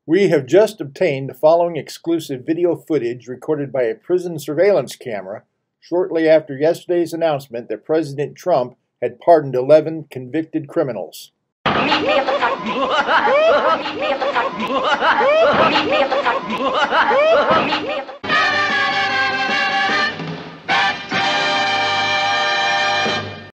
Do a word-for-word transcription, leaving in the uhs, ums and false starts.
We have just obtained the following exclusive video footage recorded by a prison surveillance camera shortly after yesterday's announcement that President Trump had pardoned eleven convicted criminals.